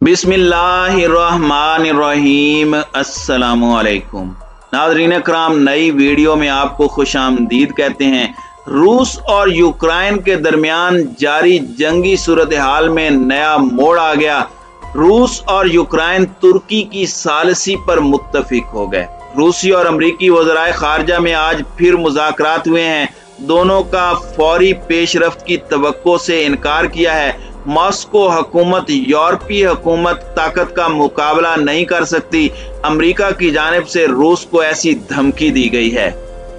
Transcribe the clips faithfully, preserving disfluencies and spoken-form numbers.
बिस्मिल्लाहिर्रहमानिर्रहीम। अस्सलामुअलैकुम नाज़रीन कराम, नई वीडियो में आपको खुशामदीद कहते हैं। रूस और यूक्रेन के दरमियान जारी जंगी सूरत हाल में नया मोड़ आ गया। रूस और यूक्रेन तुर्की की सालिसी पर मुत्तफिक हो गए। रूसी और अमरीकी वज़राए खारजा में आज फिर मुज़ाकरात हुए हैं। दोनों का फौरी पेशरफ्त की तवक्को से इनकार किया है। मॉस्को हुकूमत यूरोपीय हुकूमत ताकत का मुकाबला नहीं कर सकती। अमेरिका की जानिब से रूस को ऐसी धमकी दी गई है।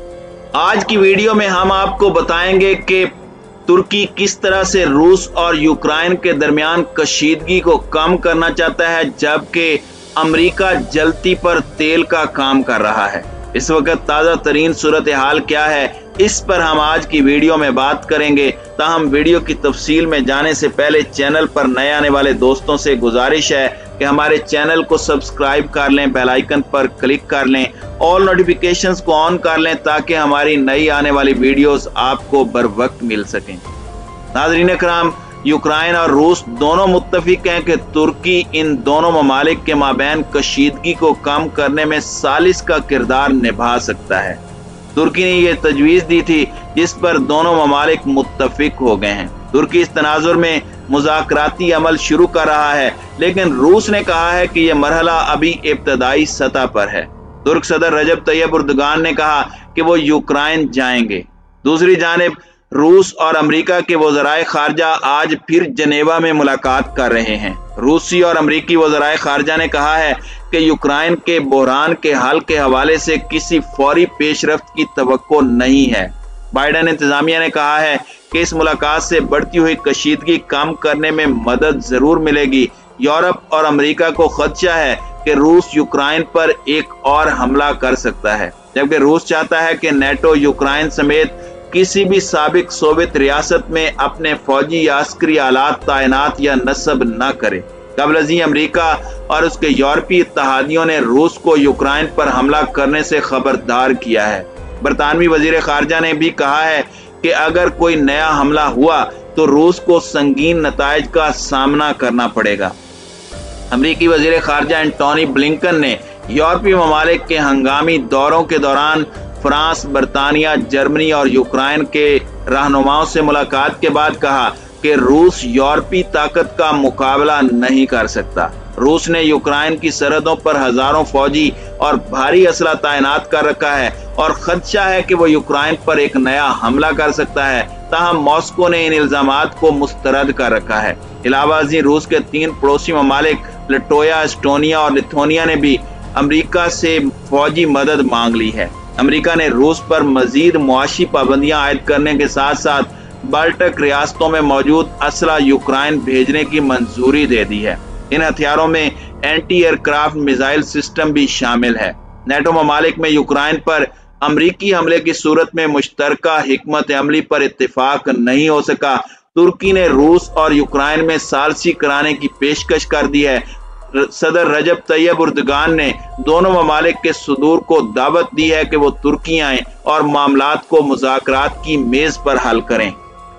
आज की वीडियो में हम आपको बताएंगे कि तुर्की किस तरह से रूस और यूक्रेन के दरमियान कशीदगी को कम करना चाहता है, जबकि अमेरिका जलती पर तेल का काम कर रहा है। इस वक्त ताज़ा तरीन सूरत हाल क्या है, इस पर हम आज की वीडियो में बात करेंगे। ताहम वीडियो की तफसील में जाने से पहले चैनल पर नए आने वाले दोस्तों से गुजारिश है कि हमारे चैनल को सब्सक्राइब कर लें, बेल आइकन पर क्लिक कर लें, ऑल नोटिफिकेशंस को ऑन कर लें ताकि हमारी नई आने वाली वीडियोस आपको बर वक्त मिल सकें। नाज़रीन कराम, यूक्रेन और रूस दोनों मुत्तफिक हैं कि तुर्की इन दोनों ममालिक के माबैन कशीदगी को कम करने में सालिस का किरदार निभा सकता है। तुर्की ने यह तजवीज़ दी थी जिस पर दोनों ममालिक मुत्तफिक हो गए हैं। तुर्की इस तनाजुर में मुज़ाकराती अमल शुरू कर रहा है, लेकिन रूस ने कहा है कि यह मरहला अभी इब्तदाई सतह पर है। तुर्क सदर रजब तैयब एर्दोगान ने कहा कि वो यूक्रेन जाएंगे। दूसरी जानिब रूस और अमेरिका के वज़राए खारजा आज फिर जनेवा में मुलाकात कर रहे हैं। रूसी और अमेरिकी वज़राए खारजा ने कहा है कि यूक्रेन के बहरान के हल के हवाले से किसी फौरी पेशरफ्त की तवक्को नहीं है। बाइडेन इंतजामिया ने कहा है कि इस मुलाकात से बढ़ती हुई कशीदगी कम करने में मदद जरूर मिलेगी। यूरोप और अमेरिका को खदशा है कि रूस यूक्रेन पर एक और हमला कर सकता है, जबकि रूस चाहता है कि नेटो यूक्रेन समेत किसी भी साबिक सोवियत रियासत में अपने फौजी या अस्करी आलात तैनात या नस्ब न करे। कबलजी अमेरिका और उसके यूरोपीय इत्तहादियों ने रूस को यूक्रेन पर हमला करने से खबरदार किया है। बरतानवी वजीर खारजा ने भी कहा है कि अगर कोई नया हमला हुआ तो रूस को संगीन नताइज का सामना करना पड़ेगा। अमेरिकी वजीर खारजा एंटोनी ब्लिंकन ने यूरोपीय ममालिक के हंगामी दौरों के दौरान फ्रांस, बरतानिया, जर्मनी और यूक्रेन के रहनुमाओं से मुलाकात के बाद कहा कि रूस यूरोपीय ताकत का मुकाबला नहीं कर सकता। रूस ने यूक्रेन की सरहदों पर हजारों फौजी और भारी असला तैनात कर रखा है और खदशा है कि वो यूक्रेन पर एक नया हमला कर सकता है। ताहम मॉस्को ने इन इल्जामात को मुस्तरद कर रखा है। इलावा रूस के तीन पड़ोसी ममालिक लिटोया, एस्टोनिया और लिथुआनिया ने भी अमेरिका से फौजी मदद मांग ली है। अमेरिका ने रूस पर मजीद मुआशी पाबंदियां आयद करने के साथ साथ बाल्टक रियासतों में मौजूद असला यूक्रेन भेजने की मंजूरी दे दी है। इन हथियारों में एंटी एयरक्राफ्ट मिसाइल सिस्टम भी शामिल है। नेटो ममालिक में यूक्रेन पर अमरीकी हमले की सूरत में मुश्तरका हिकमत अमली पर इत्तेफाक नहीं हो सका। तुर्की ने रूस और यूक्रेन में सालसी कराने की पेशकश कर दी है। सदर रजब तैयब एर्दोगान ने दोनों ममालिक के सदूर को दावत दी है कि वो तुर्की आए और मामलात को मुज़ाकरात की मेज पर हल करें।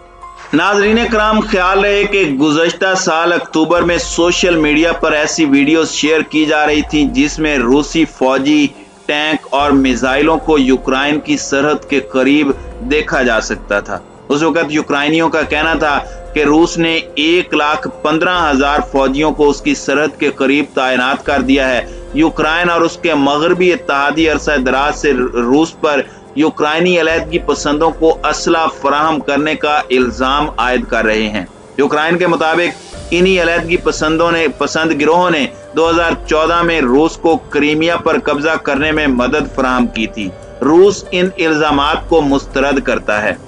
नाज़रीन कराम, ख्याल रहे कि गुज़श्ता साल अक्टूबर में सोशल मीडिया पर ऐसी वीडियोस शेयर की जा रही थी जिसमें रूसी फौजी टैंक और मिसाइलों को यूक्रेन की सरहद के करीब देखा जा सकता था। उस वक्त यूक्रेनियों का कहना था कि रूस ने एक लाख पंद्रह हजार फौजियों को उसकी सरहद के करीब तैनात कर दिया है। यूक्रेन और उसके मगरबी इत्तहादी अरसा दराज से रूस पर यूक्रेनी अलहदगी पसंदों को असला फराहम करने का इल्जाम आयद कर रहे हैं। यूक्रेन के मुताबिक इन्हीं अलहदगी पसंदों ने पसंद गिरोहों ने दो हजार चौदह में रूस को क्रीमिया पर कब्जा करने में मदद फराहम की थी। रूस इन इल्जामात को मुस्तरद करता है।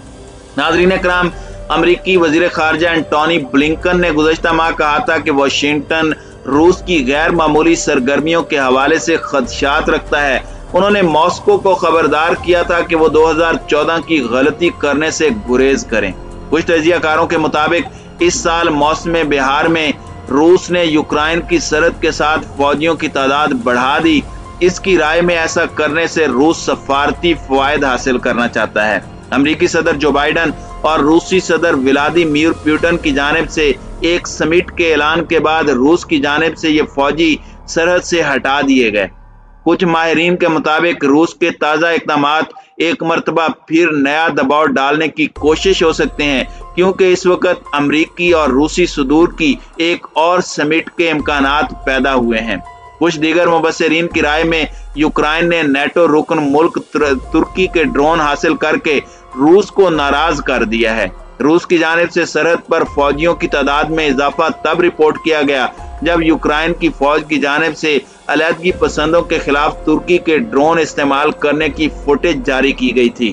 नाज़रीन कराम, अमरीकी वजीर खारजा एंटोनी ब्लिंकन ने गुज़श्ता माह कहा था कि वाशिंगटन रूस की गैर मामूली सरगर्मियों के हवाले से खदशात रखता है। उन्होंने मॉस्को को खबरदार किया था कि वो दो हजार चौदह की गलती करने से गुरेज करें। कुछ तजियाकारों के मुताबिक इस साल मौसम बिहार में रूस ने यूक्रेन की सरहद के साथ फौजियों की तादाद बढ़ा दी। इसकी राय में ऐसा करने से रूस सफारती फवायद हासिल करना चाहता है। अमेरिकी सदर जो बाइडेन और रूसी सदर व्लादिमीर पुतिन की जानिब से ایک समिट के ऐलान के बाद रूस की जानिब से ये फौजी सरहद से हटा दिए गए। कुछ माहिरीन के मुताबिक रूस के ताज़ा इक़दामात एक मरतबा फिर नया दबाव डालने की कोशिश हो सकते हैं, क्योंकि इस वक्त अमरीकी और रूसी सदूर की एक और समिट के इम्कानात पैदा हुए हैं। कुछ दीगर मुबस्सिरीन की राय में यूक्रेन ने नेटो रुकन मुल्क तुर्की के ड्रोन हासिल करके रूस को नाराज कर दिया है। रूस की जानिब से सरहद पर फौजियों की तादाद में इजाफा तब रिपोर्ट किया गया जब यूक्रेन की फौज की जानिब से अलहदगी पसंदों के खिलाफ तुर्की के ड्रोन इस्तेमाल करने की फुटेज जारी की गई थी।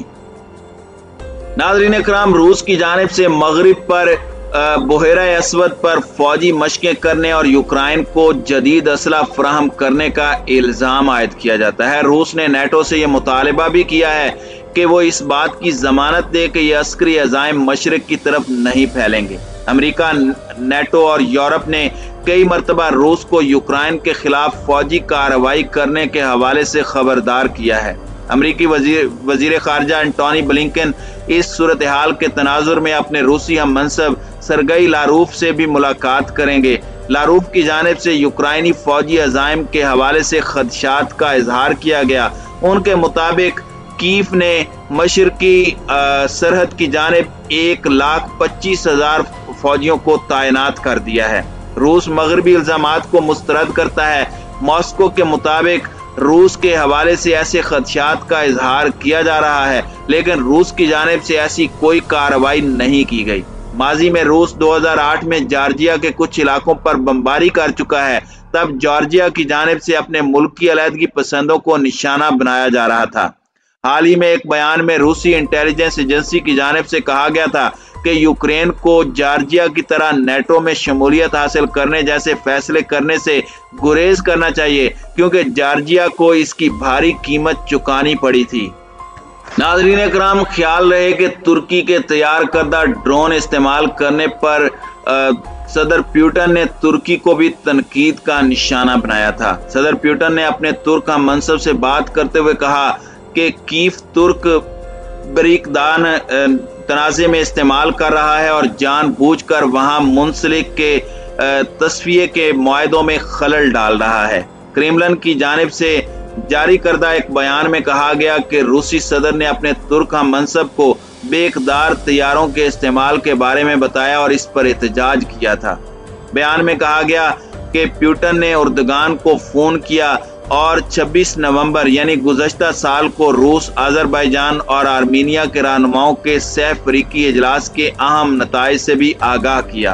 नाज़रीन इकराम, रूस की जानिब से मगरिब पर बहरा असवद पर फौजी मशकें करने और यूक्रेन को जदीद असला फराहम करने का इल्ज़ाम आयद किया जाता है। रूस ने नेटो से यह मुतालबा भी किया है कि वो इस बात की जमानत दे कि यह अस्करी अज़ाइम मशरिक की तरफ नहीं फैलेंगे। अमेरिका, नेटो और यूरोप ने कई मरतबा रूस को यूक्रेन के खिलाफ फौजी कार्रवाई करने के हवाले से खबरदार किया है। अमरीकी वजीर वजीर खारजा एंटोनी ब्लिंकन इस सूरत हाल के तनाजुर में अपने रूसी हम मनसब सरगई लारूफ से भी मुलाकात करेंगे। लारूफ की जानिब से यूक्राइनी फौजी अज़ाइम के हवाले से खदशात का इजहार किया गया। उनके मुताबिक कीव ने मशरकी सरहद की जानिब एक लाख पच्चीस हजार फौजियों को तैनात कर दिया है। रूस मगरबी इल्जामात को मुस्तरद करता है। मॉस्को के मुताबिक रूस के हवाले से ऐसे खदशात का इजहार किया जा रहा है, लेकिन रूस की जानिब से ऐसी कोई कार्रवाई नहीं की गई। माजी में रूस दो हज़ार आठ में जॉर्जिया के कुछ इलाकों पर बमबारी कर चुका है। तब जॉर्जिया की जानिब से अपने मुल्क की अलहदगी पसंदों को निशाना बनाया जा रहा था। हाल ही में एक बयान में रूसी इंटेलिजेंस एजेंसी की जानिब से कहा गया था कि यूक्रेन को जॉर्जिया की तरह नेटो में शमूलियत हासिल करने जैसे फैसले करने से गुरेज करना चाहिए, क्योंकि जॉर्जिया को इसकी भारी कीमत चुकानी पड़ी थी। नाज़रीन इकराम, ख्याल रहे कि तुर्की के तैयार करदा ड्रोन इस्तेमाल करने पर आ, सदर प्यूटन ने तुर्की को भी तनकीद का निशाना बनाया था। सदर प्यूटन ने अपने तुर्क हम मनसब से बात करते हुए कहा कि कीव तुर्क बरीकदान तनाज़े में इस्तेमाल कर रहा है और जानबूझकर वहां मुंसलिक के तस्फिये के मुआहदों में खलल डाल रहा है। क्रेमलिन की जानिब से जारी करदा एक बयान में कहा गया कि रूसी सदर ने अपने तुर्क हम मनसब को बेकदार तैयारों के इस्तेमाल के बारे में बताया और इस पर एहतजाज किया था। बयान में कहा गया कि प्यूटन ने उर्दगान को फोन किया और छब्बीस नवंबर यानी गुज़श्ता साल को रूस, अजरबैजान और आर्मीनिया के रहनुमाओं के सह अफ्रीकी इजलास के अहम नताइज से भी आगाह किया।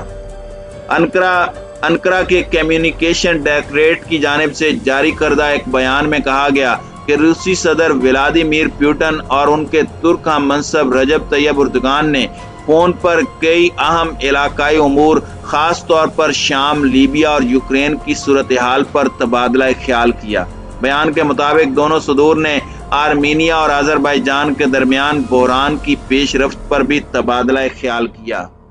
अनकरा अनकरा के कम्युनिकेशन डायरेक्टरेट की जानिब से जारी करदा एक बयान में कहा गया कि रूसी सदर व्लादिमीर पुतिन और उनके तुर्क हम मनसब रजब तैयब उर्दगान ने फोन पर कई अहम इलाकाई उमूर, खास तौर पर शाम, लीबिया और यूक्रेन की सूरत हाल पर तबादला ख्याल किया। बयान के मुताबिक दोनों सदूर ने आर्मीनिया और अजरबैजान के दरमियान बहरान की पेशरफ्त पर भी तबादला ख्याल किया।